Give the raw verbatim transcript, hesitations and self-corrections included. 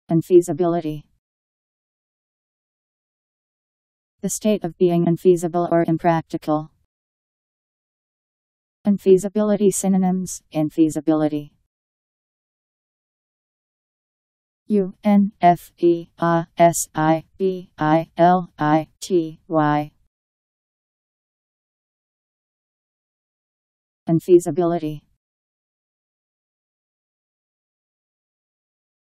Unfeasibility. The state of being unfeasible or impractical. Unfeasibility synonyms: infeasibility. U N F E A S I B I L I T Y. Unfeasibility.